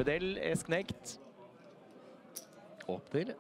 Bedell, S-knekt. Åpner.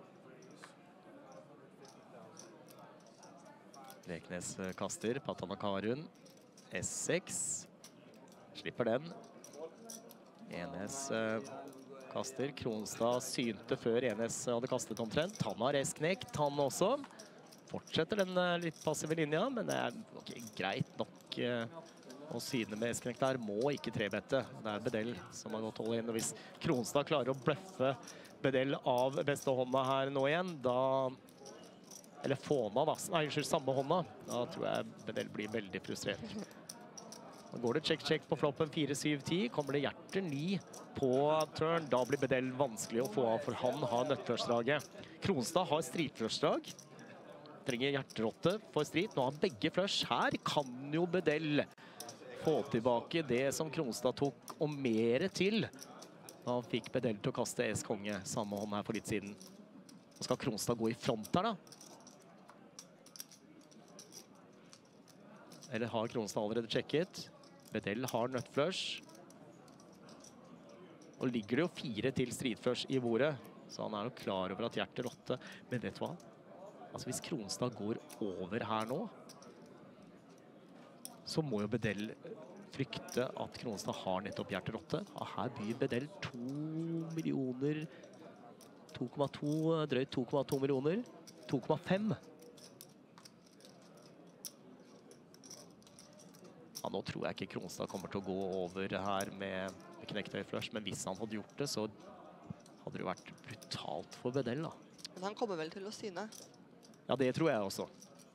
Leknes kaster, Patanakarun. S6. Slipper den. Enes kaster. Kronstad synte før Enes hadde kastet omtrent. Han har S-knekt, han også. Fortsetter den litt passive linja, men det er greit nok å syne med S-knekt der. Må ikke trebette. Det er Bedell som har gått all in. Og hvis Kronstad klarer å bløffe Bedell av beste hånda her nå igjen, da... Eller fåna da. Nei, unnskyld, samme hånda. Da tror jeg Bedell blir veldig frustrert. Da går det check på floppen 4-7-10. Kommer det hjerter 9 på turn. Da blir Bedell vanskelig å få av, for han har nøttflushdraget. Kronstad har streetflushdrag. Trenger hjerterotte for street. Nå har begge flush. Her kan jo Bedell få tilbake det som Kronstad tok, og mer til. Da fikk Bedell til å kaste S-konge, samme hånd her for litt siden. Nå skal Kronstad gå i front her da. Eller har Kronstad allerede sjekket? Bedell har nøttflush. Og ligger det jo 4 til streetflush i bordet, så han er jo klar over at hjertet rotte. Men vet du hva? Altså hvis Kronstad går over her nå, så må jo Bedell frykte at Kronstad har nettopp hjertet rotte. Og her byr Bedell 2 millioner, 2,2, drøyt 2,2 millioner, 2,5. Ja, nå tror jeg ikke Kronstad kommer til å gå over her med knekktøy flush, men hvis han hadde gjort det, så hadde det vært brutalt for Bedell da. Men han kommer vel til å syne. Ja, det tror jeg også.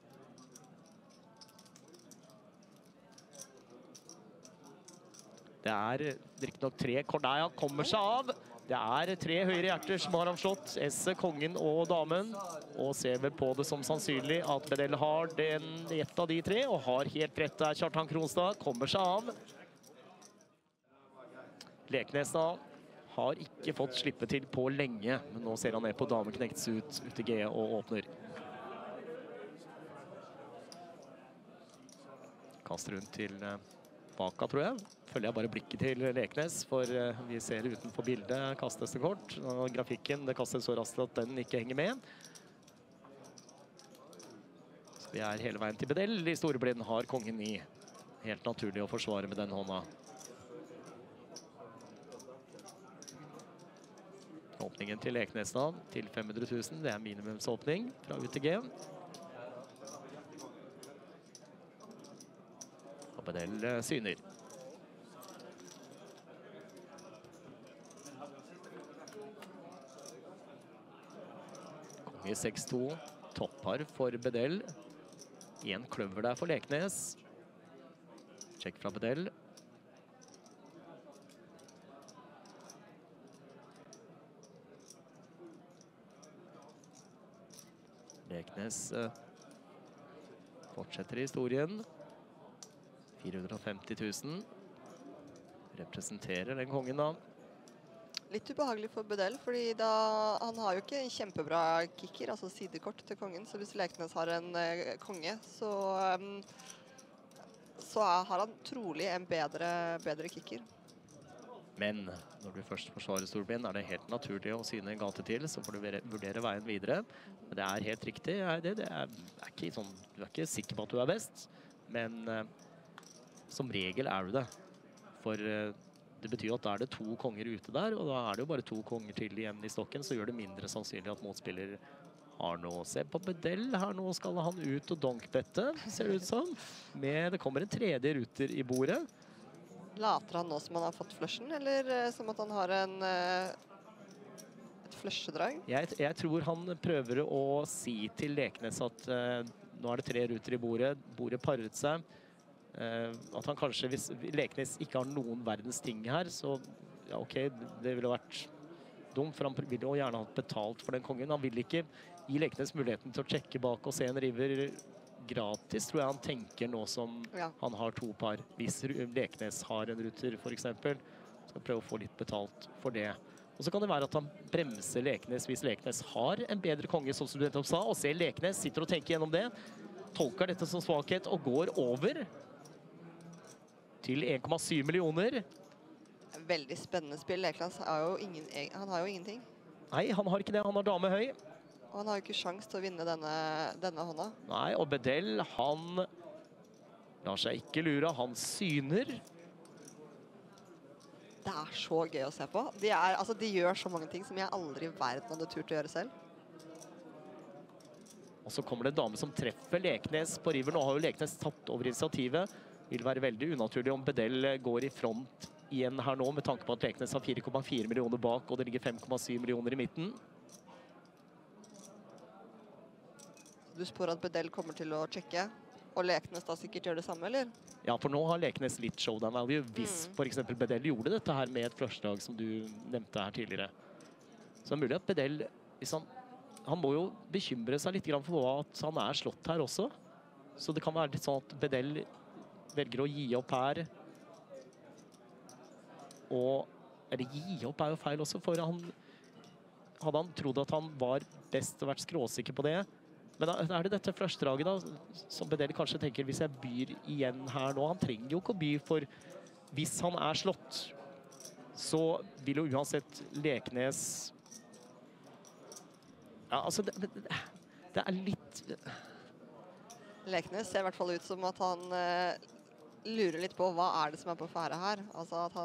Det er riktig nok 3 kort. Nei, han kommer seg av. Det er 3 høyre hjerter som har han slått. S, kongen og damen. Og ser vel på det som sannsynlig at Bedell har ett av de 3. Og har helt rett der, Kjartan Kronstad. Kommer seg av. Leknes da har ikke fått slippe til på lenge. Men nå ser han ned på dameknekts ut i G og åpner. Kaster rundt til baka, tror jeg. Følger jeg bare blikket til Leknes, for vi ser utenfor bildet kastes det kort. Og grafikken, det kastes så raskt at den ikke henger med. Så vi er hele veien til Bedell. I storeblind har kongen i. Helt naturlig å forsvare med den hånda. Åpningen til Leknes da, til 500 000. Det er minimumsåpning fra UTG. Og Bedell syner. Konge 6-2. Topppar for Bedell. En kløver der for Leknes. Sjekk fra Bedell. Leknes fortsetter historien. 450 000. Representerer den kongen da. Litt ubehagelig for Bedell, fordi han har jo ikke en kjempebra kicker, altså sidekort til kongen, så hvis Leknes har en konge, så har han trolig en bedre kicker. Men når du først forsvarer storblind, er det helt naturlig å syne en gate til, så får du vurdere veien videre. Men det er helt riktig. Det er ikke sånn, du er ikke sikker på at du er best, men som regel er du det. For det betyr at da er det 2 konger ute der, og da er det jo bare 2 konger til igjen i stokken, så gjør det mindre sannsynlig at motspiller har noe. Se på Bedell, her nå skal han ut og donkbette, ser det ut som. Det kommer en 3. ruter i bordet. Later han nå som han har fått flushen, eller som at han har et flushedrag? Jeg tror han prøver å si til Leknes at nå er det 3 ruter i bordet, bordet paret seg. At han kanskje, hvis Leknes ikke har noen verdens ting her, så ja, ok, det ville vært dumt, for han vil jo gjerne ha betalt for den kongen. Han vil ikke gi Leknes muligheten til å sjekke bak og se en river gratis, tror jeg han tenker nå som han har 2 par. Hvis Leknes har en ruter, for eksempel, skal prøve å få litt betalt for det. Og så kan det være at han bremser Leknes hvis Leknes har en bedre konge, som du nettopp sa, og ser Leknes, sitter og tenker gjennom det, tolker dette som svakhet og går over til 1,7 millioner. veldig spennende spill. Leknes har jo ingenting. Nei, han har ikke det. Han har dame høy. Og han har jo ikke sjans til å vinne denne hånda. Nei, og Bedell, han lar seg ikke lure. Han syner. Det er så gøy å se på. De gjør så mange ting som jeg aldri i verden hadde turt å gjøre selv. Og så kommer det en dame som treffer Leknes på river. Nå har jo Leknes tatt over initiativet. Vil være veldig unaturlig om Bedell går i front igjen her nå, med tanke på at Leknes har 4,4 millioner bak, og det ligger 5,7 millioner i midten. Du spår at Bedell kommer til å sjekke, og Leknes da sikkert gjør det samme, eller? Ja, for nå har Leknes litt showdown value, hvis for eksempel Bedell gjorde dette her med et førstelag som du nevnte her tidligere. Så det er mulig at Bedell, han må jo bekymre seg litt for at han er slått her også. Så det kan være litt sånn at Bedell velger å gi opp her. Eller gi opp er jo feil også, for hadde han trodd at han var best og vært skråsikker på det. Men er det dette førstedraget da, som Bedell kanskje tenker, hvis jeg byr igjen her nå, han trenger jo ikke å by, for hvis han er slått, så vil jo uansett Leknes... Ja, altså, det er litt... Leknes ser i hvert fall ut som at han lurer litt på hva er det som er på ferde her. Altså at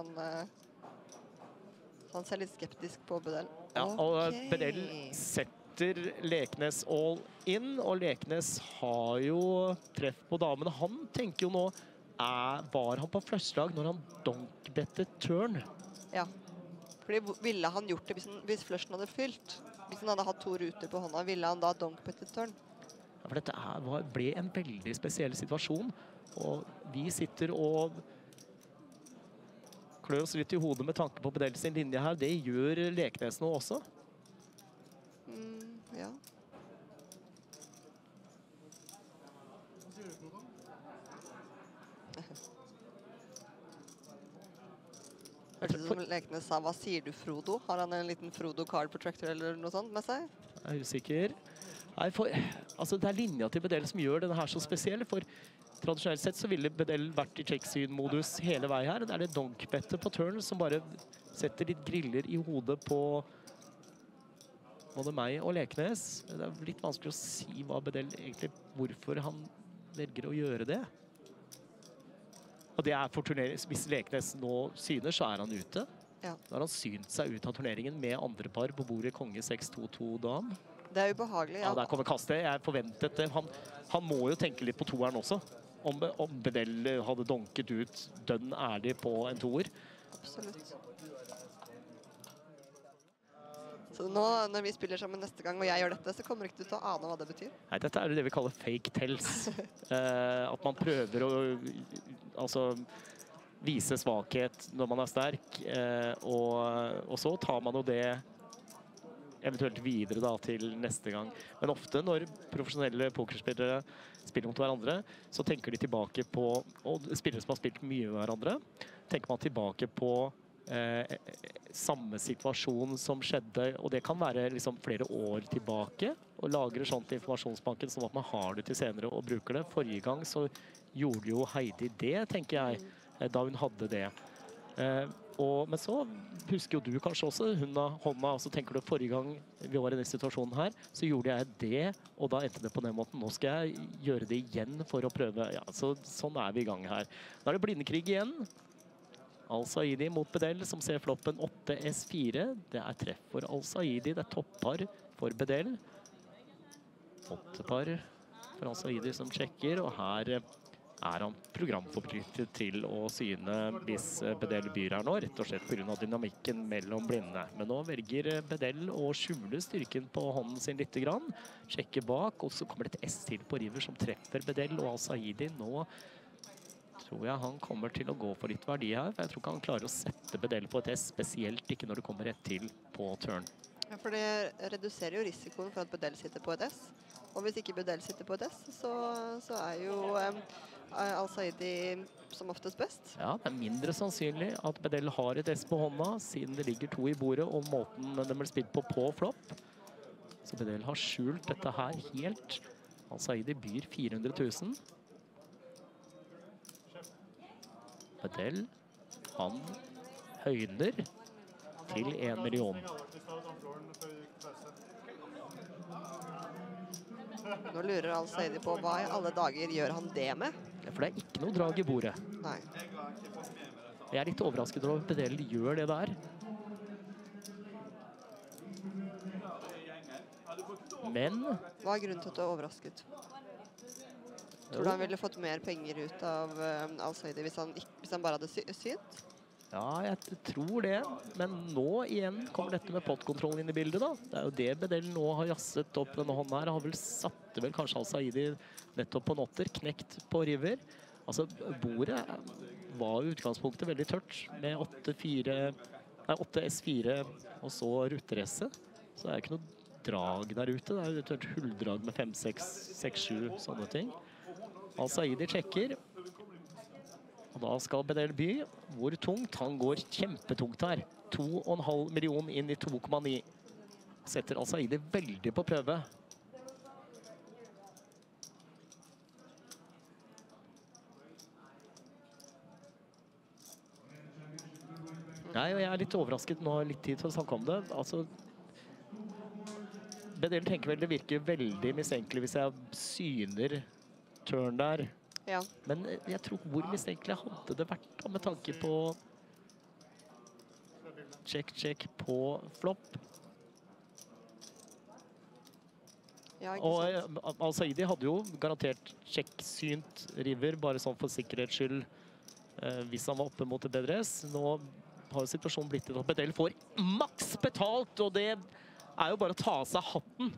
han ser litt skeptisk på Bedell. Ja, og Bedell setter Leknes all in, og Leknes har jo treff på damene. Han tenker jo nå, var han på førstelag når han donkbettet turn? Ja, fordi ville han gjort det hvis flushen hadde fylt? Hvis han hadde hatt 2 ruter på hånda, ville han da donkbettet turn? Ja, for dette ble en veldig spesiell situasjon, og vi sitter og klør oss litt i hodet med tanke på Bedell sin linje her. Det gjør Leknes nå også. Ja. Hørte du som Leknes sa, hva sier du, Frodo? Har han en liten Frodo card protector eller noe sånt med seg? Jeg er usikker. Nei, altså det er linja til Bedell som gjør denne her så spesiell, for tradisjonelt sett så ville Bedell vært i check-syn-modus hele vei her. Det er det donkbettet på turn som bare setter litt griller i hodet på både meg og Leknes. Det er litt vanskelig å si hva Bedell egentlig, hvorfor han velger å gjøre det. Og det er for turnering. Hvis Leknes nå syner, så er han ute. Ja. Da har han synt seg ut av turneringen med andre par på bordet Konge 6-2-2 dam. Det er ubehagelig, ja. Ja, der kommer kastet. Jeg forventet det. Han må jo tenke litt på toeren også. Om Bedell hadde donket ut dønn ærlig på en toer. Absolutt. Så nå, når vi spiller sammen neste gang, og jeg gjør dette, så kommer ikke du til å ane hva det betyr? Nei, dette er det vi kaller fake tells. At man prøver å vise svakhet når man er sterk, og så tar man jo det eventuelt videre da, til neste gang. Men ofte når profesjonelle pokerspillere spiller mot hverandre, så tenker de tilbake på, og spillere som har spilt mye med hverandre, tenker man tilbake på samme situasjon som skjedde, og det kan være liksom flere år tilbake, og lagre sånt i informasjonsbanken sånn at man har det til senere og bruker det. Forrige gang så gjorde jo Heidi det, tenker jeg, da hun hadde det. Men så husker jo du kanskje også hun av hånda, og så tenker du forrige gang vi var i denne situasjonen her, så gjorde jeg det, og da endte det på den måten. Nå skal jeg gjøre det igjen for å prøve. Ja, sånn er vi i gang her. Da er det blindekrig igjen. Al-Saidi mot Bedell, som ser floppen 8-S4. Det er treff for Al-Saidi. Det er toppar for Bedell. 8 par for Al-Saidi som sjekker, og her er han programforpliktet til å syne hvis Bedell byr her nå, rett og slett på grunn av dynamikken mellom blindene. Men nå velger Bedell å skjule styrken på hånden sin litt grann, sjekke bak, og så kommer det et S til på river som treffer Bedell, og Al-Saidi nå tror jeg han kommer til å gå for litt verdi her, for jeg tror ikke han klarer å sette Bedell på et S, spesielt ikke når det kommer rett til på turn. Ja, for det reduserer jo risikoen for at Bedell sitter på et S, og hvis ikke Bedell sitter på et S, så er jo Al-Saidi som oftest best. Ja, det er mindre sannsynlig at Bedell har et S på hånda, siden det ligger 2 i bordet, og måten den blir spilt på flopp. Så Bedell har skjult dette her helt. Al-Saidi byr 400 000. Bedell, han høyner til 1 million. Nå lurer Al-Saidi på hva i alle dager gjør han det med? Ja, for det er ikke noe drag i bordet. Nei. Jeg er litt overrasket over at Bedell gjør det der. Men... Hva er grunnen til at du er overrasket? Tror du han ville fått mer penger ut av Al-Saidi hvis han bare hadde synt? Ja, jeg tror det. Men nå igjen kommer dette med pottkontroll inn i bildet da. Det er jo det Bedell nå har jasset opp denne hånden her. Han har vel satt vel kanskje Al-Saidi nettopp på notter, knekt på river. Altså, bordet var i utgangspunktet veldig tørt med 8 S4 og så rutteresse. Så det er ikke noe drag der ute. Det er jo et hulldrag med 5, 6, 6, 7 sånne ting. Al-Saidi sjekker. Og da skal Bedell by. Hvor tungt? Han går kjempetungt her. 2,5 million inn i 2,9. Setter Al-Saidi veldig på prøve. Nei, og jeg er litt overrasket. Nå har jeg litt tid til å snakke om det. Altså, Bedell tenker vel det virker veldig mistenkelig hvis jeg syner turn der. Ja. Men jeg tror hvor mistenkelig hadde det vært da, med tanke på check på flopp. Ja, ikke sant? Og Al-Saidi hadde jo garantert check-synt river, bare sånn for sikkerhets skyld, hvis han var oppe mot det bedre. Nå har situasjonen blitt til at Bedell får maks betalt, og det er jo bare å ta av seg hatten.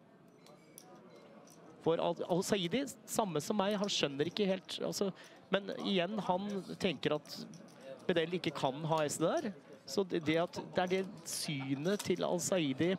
For Al-Saidi, samme som meg, han skjønner ikke helt, altså, men igjen, han tenker at Bedell ikke kan ha S der. Så det er det synet til Al-Saidi.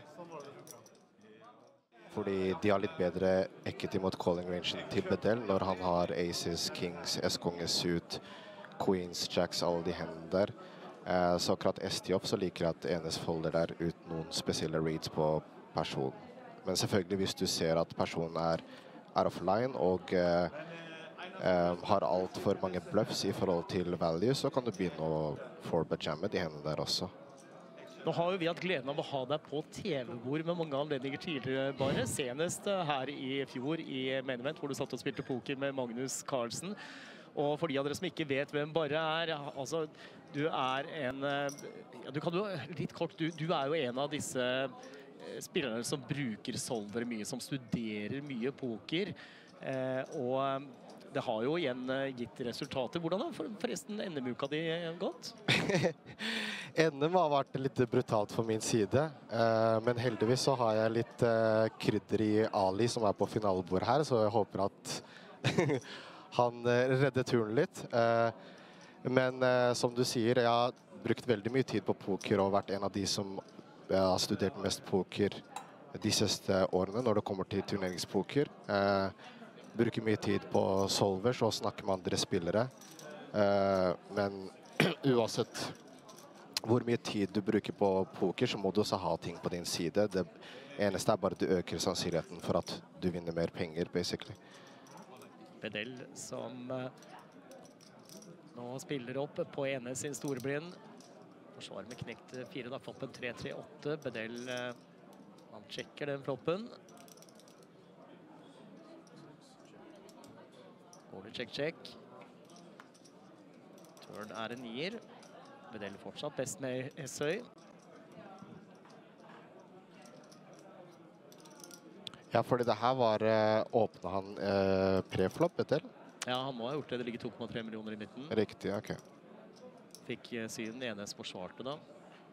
Fordi de har litt bedre equity mot calling rangen til Bedell når han har aces, kings, S-konges suit, queens, jacks, alle de hendene der. Så akkurat ST-opp så liker jeg at Enes folder der uten noen spesielle reads på personen. Men selvfølgelig hvis du ser at personen er offline og har alt for mange bluffs i forhold til value, så kan du begynne å forbet jamme de hendene der også. Nå har jo vi hatt gleden av å ha deg på TV-bord med mange anledninger tidligere, bare senest her i fjor i Main Event, hvor du satt og spilte poker med Magnus Carlsen. Og for de av dere som ikke vet hvem Barre er, altså, du er en, ja, du kan jo litt kort, du er jo en av disse spillerne som bruker solver mye, som studerer mye poker, og det har jo igjen gitt resultater. Hvordan har forresten NM-uka di gått? NM har vært litt brutalt for min side, men heldigvis så har jeg litt krydder i Ali som er på finalebord her, så jeg håper at han redder turen litt. Men som du sier, jeg har brukt veldig mye tid på poker og vært en av de som har studert mest poker de siste årene når det kommer til turneringspoker. Bruker mye tid på solvers og snakker med andre spillere. Men uansett hvor mye tid du bruker på poker, så må du også ha ting på din side. Det eneste er bare at du øker sannsynligheten for at du vinner mer penger, basically. Bedell som nå spiller opp på Enes sin storeblind. Forsvar med knekt 4, da floppen 3-3-8. Bedell, han sjekker den floppen. Går det check. Turn er en 9. Bedell fortsatt best med S-høy. Ja, fordi det her var åpnet han preflopp, Bedell? Ja, han må ha gjort det. Det ligger 2,3 millioner i midten. Riktig, ok. Fikk siden Enes forsvarte da.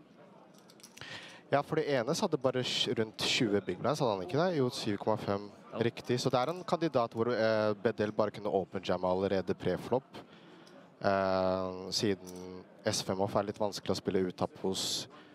Ja, fordi Enes hadde bare rundt 20 big blinds, hadde han ikke det? Jo, 7,5. Ja. Riktig. Så det er en kandidat hvor Bedell bare kunne open jamme allerede preflopp. Siden S5-off er litt vanskelig å spille ut av hos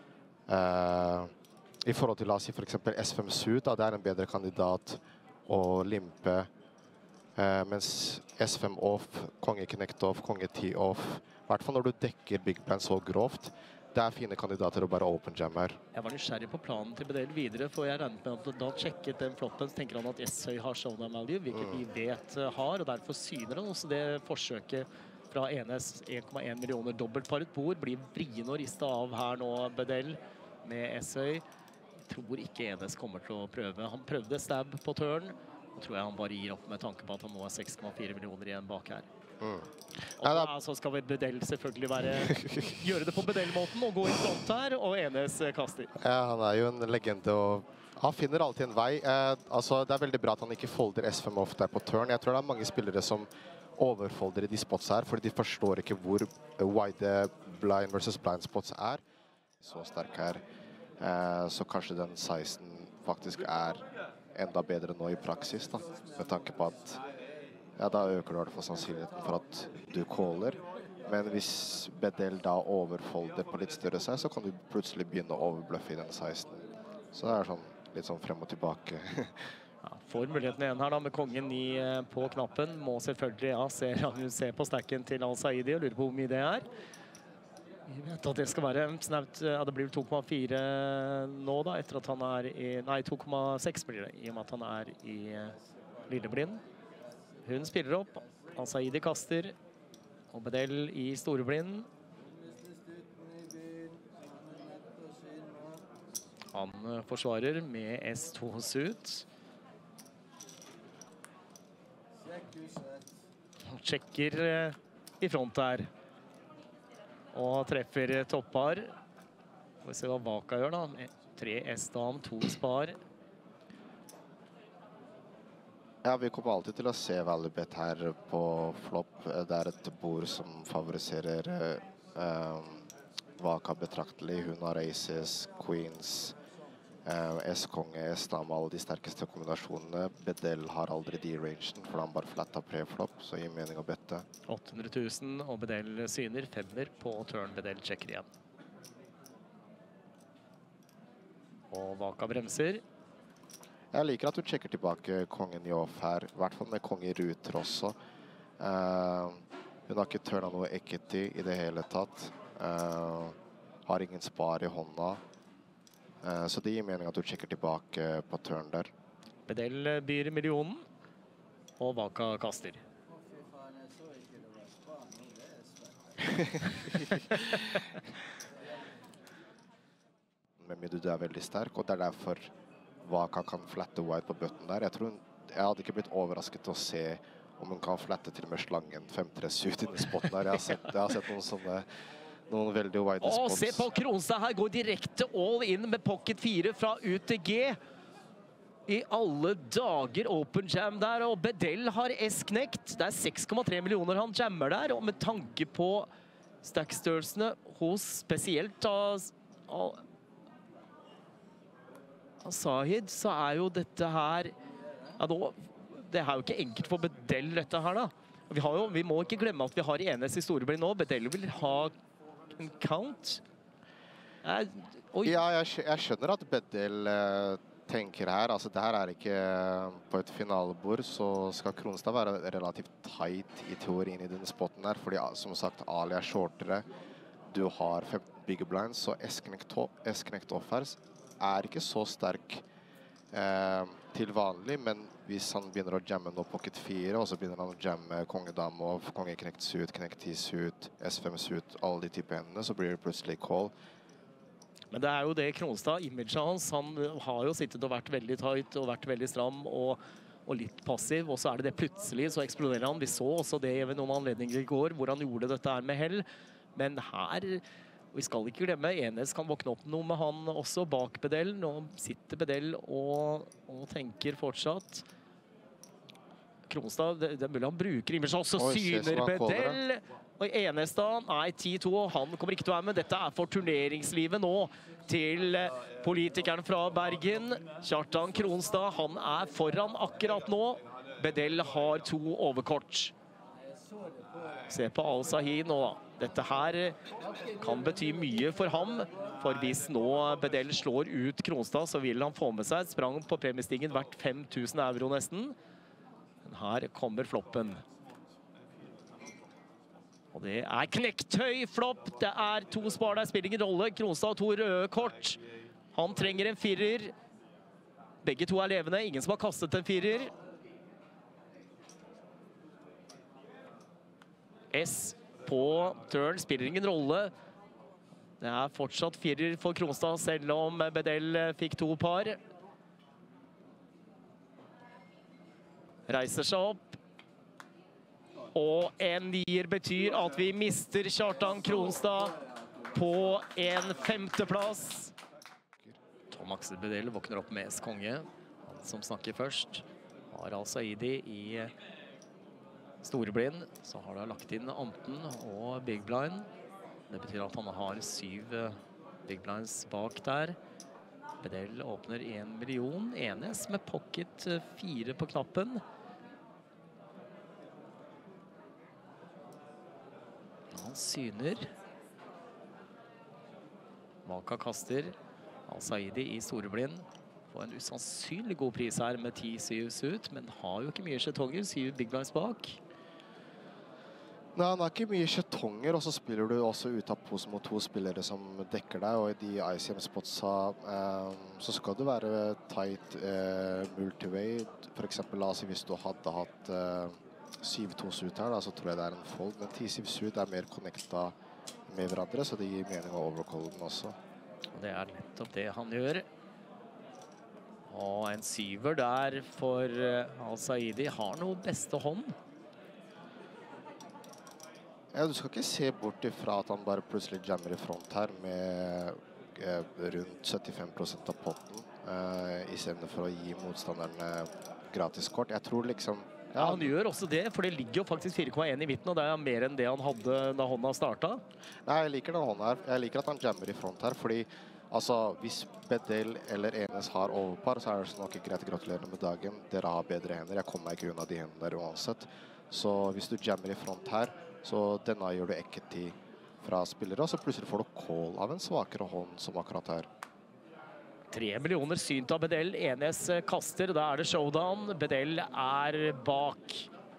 i forhold til, la oss si, for eksempel S5 suit, da, det er en bedre kandidat å limpe. Mens S5 off, konge connect off, konge 10 off, i hvert fall når du dekker big blind så grovt, det er fine kandidater å bare open jam her. Jeg var nysgjerrig på planen til Bedell videre, for jeg regnet med at da tjekket den floppen, så tenker han at S-høy har showdown value, hvilket vi vet har, og derfor syner han også det forsøket fra Enes. 1,1 millioner dobbeltparet bord. Blir vrien og ristet av her nå, Bedell, med S-høy. Tror ikke Enes kommer til å prøve. Han prøvde stab på turn. Nå tror jeg han bare gir opp med tanke på at han nå er 6,4 millioner igjen bak her. Og da så skal Bedell selvfølgelig gjøre det på Bedell-måten og gå i front her, og Enes kaster. Ja, han er jo en legende, og han finner alltid en vei. Altså, det er veldig bra at han ikke folder S5 off der på turn. Jeg tror det er mange spillere som overfolder i de spots her, fordi de forstår ikke hvor wide blind versus blind spots er. Så sterk her. Så kanskje den 16 faktisk er enda bedre nå i praksis, da. Med tanke på at ja, da øker du i hvert fall sannsynligheten for at du caller. Men hvis Bedell da overfolder på litt større seg, så kan du plutselig begynne å overbløffe i den 16. Så det er sånn, litt sånn frem og tilbake. Ja, får muligheten igjen her da, med kongen 9 på knappen. Må selvfølgelig, ja, hun ser på stacken til Al-Saidi og lurer på hvor mye det er. Vi vet at det skal være snaut, ja, det blir 2,4 nå da, etter at han er i, nei, 2,6 blir det, i og med at han er i lilleblind. Hun spiller opp, Al-Saidi kaster, og Bedell i storeblind. Han forsvarer med S2 suit. Han sjekker i front her. Og treffer toppar. Får vi se hva Vaka gjør da. 3 S-dam, 2 spar. Ja, vi kommer alltid til å se Valibet her på flopp. Det er et bord som favoriserer Vaka betraktelig. Hun har aces, queens, S-konge, S-dam, alle de sterkeste kombinasjonene. Bedell har aldri de rangen, for han bare flatta pre-flop, så gir mening å bette. 800 000, og Bedell syner 5-er på turn. Bedell sjekker igjen. Og Vaka bremser. Jeg liker at du sjekker tilbake kongen i off her, i hvert fall med kongen i ruter også. Hun har ikke turnet noe equity i det hele tatt. Har ingen spar i hånda. Så det gir mening at du sjekker tilbake på turn der. Bedell byr millionen, og Vaka kaster. Med middag du er veldig sterk, og det er derfor Vaka kan flatte white på button der. Jeg hadde ikke blitt overrasket til å se om hun kan flatte til og med slangen 5-3 ut i den spotten der. Jeg har sett noen sånne noen veldig wide spots. Se på Kronstad her, går direkte all in med pocket 4 fra UTG. I alle dager open jam der, og Bedell har S-knekt. Det er 6,3 millioner han jammer der, og med tanke på stackstørrelsene hos spesielt Sahid, så er jo dette her, ja da, det er jo ikke enkelt for Bedell dette her da. Vi må ikke glemme at vi har Enes i storeblind nå. Bedell vil ha en count. Ja, jeg skjønner at Bedell tenker her. Altså, det her er ikke på et finalebord, så skal Kronstad være relativt tight i teorien i denne spotten her, fordi som sagt, Ali er shortere. Du har 15 bigger blinds, så S-knekt off her er ikke så sterk til vanlig, men hvis han begynner å jamme nå pocket 4, og så begynner han å jamme kongedame og kongeknekt suit, knekt 10 suit, S5 suit, alle de type hendene, så blir det plutselig call. Men det er jo det Kronstad, imaget hans, han har jo sittet og vært veldig tight og vært veldig stram og litt passiv, og så er det plutselig, så eksploderer han. Vi så også det ved noen anledninger i går, hvor han gjorde dette her med hell, men her, vi skal ikke glemme, Enes kan våkne opp noe med han også bak Bedell. Nå sitter Bedell og tenker fortsatt. Kronstad, det er mulig han bruker image, og så syner Bedell. Og Enes da, nei, 10-2, han kommer ikke til å være med. Dette er for turneringslivet nå til politikeren fra Bergen. Kjartan Kronstad, han er foran akkurat nå. Bedell har 2 overkort. Se på Al-Sahi nå da. Dette her kan bety mye for ham, for hvis nå Bedell slår ut Kronstad, så vil han få med seg et sprang på premiestigen verdt 5000 euro nesten. Men her kommer floppen. Og det er knekthøy flopp. Det er 2 spar der, spiller ingen rolle. Kronstad har 2 røde kort. Han trenger en 4-er. Begge 2 er levende, ingen som har kastet en 4-er. S på turn, spiller ingen rolle. Det er fortsatt firer for Kronstad, selv om Bedell fikk 2 par. Reiser seg opp. Og en 9er betyr at vi mister Kjartan Kronstad på en 5. plass. Tom Axel Bedell våkner opp med S-konge. Han som snakker først har Al-Saidi i storeblind. Så har han lagt inn Anten og Big Blind. Det betyr at han har 7 Big Blinds bak der. Bedell åpner 1 million. Enes med pocket 4 på knappen. Han syner. Maka kaster. Al-Saidi i storeblind. Får en usannsynlig god pris her med 10-7 suit, men har jo ikke mye skjetonger. 7 Big Blinds bak. Nei, han har ikke mye skjetonger, og så spiller du også ut av pose mot 2 spillere som dekker deg, og i de ICM-spotsa så skal det være tight multiway. For eksempel, la oss si hvis du hadde hatt 7-2 suit her, da, så tror jeg det er en fold, men 10-7 suit er mer connecta med hverandre, så det gir mening å overcalle den også. Og det er nettopp det han gjør. Og en 7er der for Al-Saidi har noe beste hånd. Ja, du skal ikke se bort ifra at han bare plutselig jammer i front her med rundt 75% av potten, i stedet for å gi motstanderne gratis kort. Jeg tror liksom... Ja, han gjør også det, for det ligger jo faktisk 4,1 i midten, og det er mer enn det han hadde da hånda startet. Nei, jeg liker den hånda her. Jeg liker at han jammer i front her, fordi altså, hvis Bedell eller Enes har overpar, så er det nok ikke greit. Gratulerer med dagen. Dere har bedre hender. Jeg kommer meg ikke unna de hendene der uansett. Så hvis du jammer i front her, så denne gjør du equity fra spillere, og så plutselig får du call av en svakere hånd som akkurat her. 3 millioner synt av Bedell. Enes kaster, da er det showdown. Bedell er bak.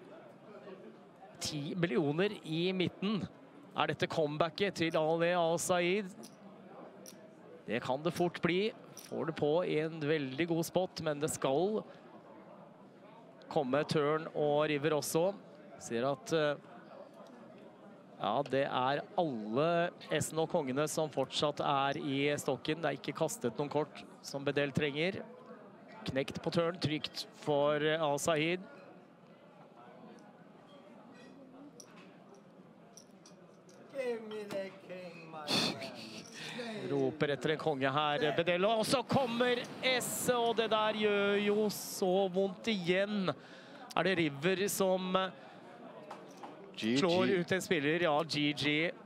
10 millioner i midten. Er dette comebacket til Ali Al-Said? Det kan det fort bli. Får det på i en veldig god spot, men det skal komme turn og river også. Ser at ja, det er alle S-en og kongene som fortsatt er i stokken. Det er ikke kastet noen kort som Bedell trenger. Knekt på turn, trygt for Al-Said. Roper etter en konge her, Bedell, og så kommer S, og det der gjør jo så vondt igjen. Er det River som slår ut en spiller? Ja, GG.